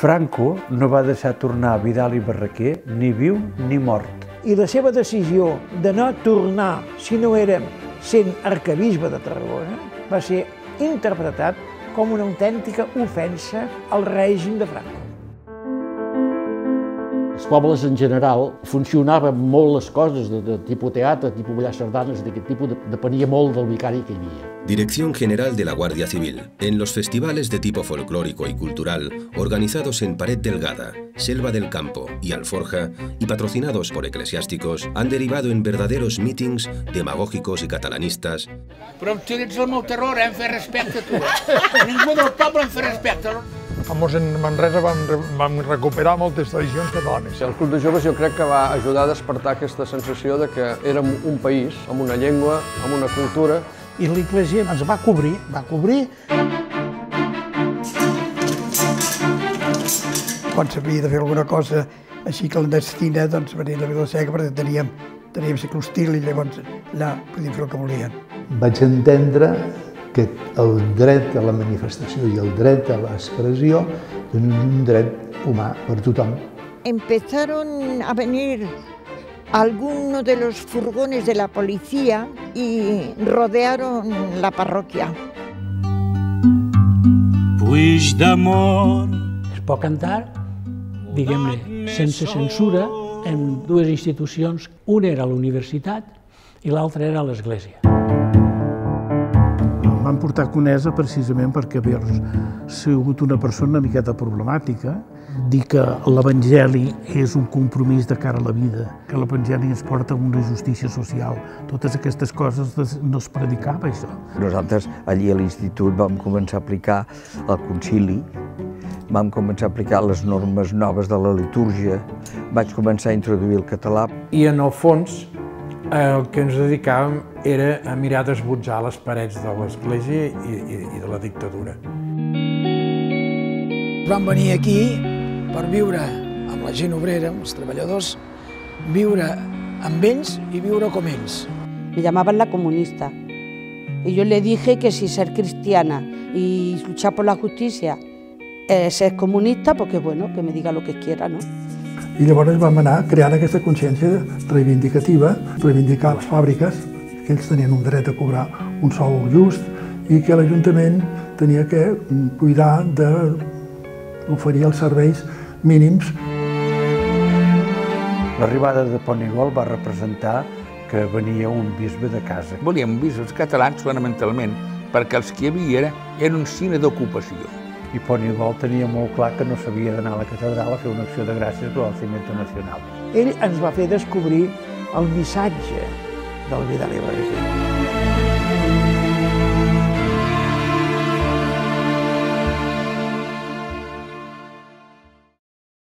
Franco no va deixar tornar Vidal i Barraquer ni viu ni mort. I la seva decisió de no tornar, si no era sent arquebisbe de Tarragona, va ser interpretat com una autèntica ofensa al règim de Franco. Els pobles en general funcionaven molt les coses de tipus teatre, tipus ballar sardanes, d'aquest tipus, depenia molt del vicari que hi havia. Dirección General de la Guardia Civil. En los festivales de tipo folclórico y cultural, organizados en Pared Delgada, Selva del Campo y Alforja, y patrocinados por eclesiásticos, han derivado en verdaderos mítings demagógicos y catalanistas. Però tu ets el meu terror, hem fet respecte a tu. Ningú del poble hem fet respecte. Famós en Manresa vam recuperar moltes tradicions catalanes. El Club de Joves jo crec que va ajudar a despertar aquesta sensació de que érem un país amb una llengua, amb una cultura. I l'Església ens va cobrir. Quan s'havia de fer alguna cosa així clandestina, doncs venia a Vila-seca perquè teníem cicle hostil i llavors allà podíem fer el que volien. Vaig entendre que el dret a la manifestació i el dret a l'expressió és un dret humà per tothom. Empezaron a venir algunos de los furgones de la policía y rodearon la parroquia. Puigdemont. Es pot cantar, diguem-ne, sense censura en dues institucions. Una era l'universitat i l'altra era l'Església. Em van portar a Conesa precisament perquè haver sigut una persona una miqueta problemàtica, dir que l'Evangeli és un compromís de cara a la vida, que l'Evangeli ens porta a una justícia social. Totes aquestes coses no es predicava, això. Nosaltres allí a l'institut vam començar a aplicar el concili, vam començar a aplicar les normes noves de la litúrgia, vaig començar a introduir el català. I en el fons el que ens dedicàvem era a mirar d'esbotzar les parets de l'Església i de la dictadura. Vam venir aquí per viure amb la gent obrera, amb els treballadors, viure amb ells i viure com ells. Me llamaban la comunista y yo le dije que si ser cristiana y luchar por la justicia ser comunista, pues que bueno, que me diga lo que quiera, ¿no? I llavors vam anar creant aquesta consciència reivindicativa, reivindicar les fàbriques, que ells tenien un dret a cobrar un sou just i que l'Ajuntament tenia que cuidar d'oferir els serveis mínims. L'arribada de Ponigol va representar que venia un bisbe de casa. Volíem bisbes catalans fonamentalment perquè els que hi havia eren un signe d'ocupació. I Ponigol tenia molt clar que no s'havia d'anar a la catedral a fer una acció de gràcies per al Cimiento Nacional. Ell ens va fer descobrir el missatge del Vidal i Barraquer.